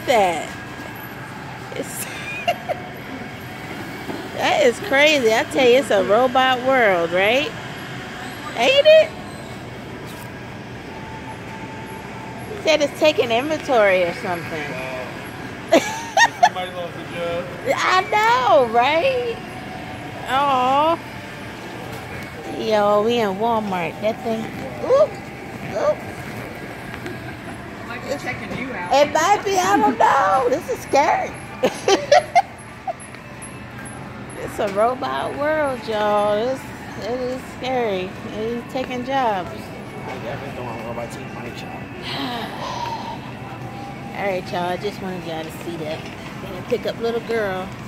that. It's that is crazy. I tell you, it's a robot world, right? Ain't it? He said it's taking inventory or something. Somebody lost a job. I know, right? Oh, yo, we in Walmart. That thing. Oop, oop. Might be checking you out. It might be. I don't know. This is scary. It's a robot world, y'all. It is scary. It is taking jobs. I definitely don't want a robot taking my job. All right, y'all. I just wanted y'all to see that. Gonna pick up little girl.